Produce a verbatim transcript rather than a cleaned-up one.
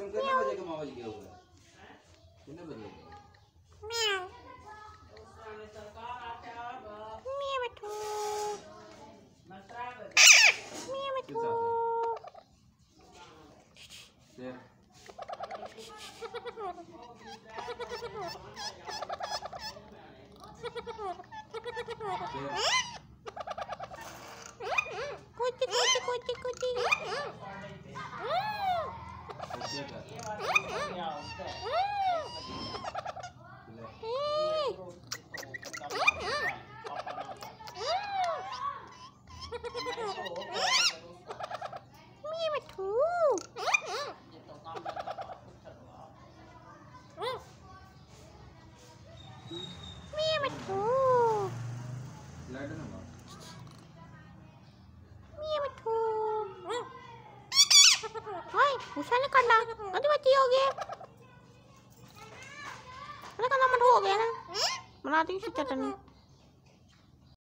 कितने बजे का मामा जी क्या हुआ? कितने बजे? म्याऊ म्याऊ मिठू म्याऊ मिठू कुछ कुछ कुछ कुछ Masha ने करना अरे बच्ची हो गया अरे करना मत हो गया ना बना दी चटनी।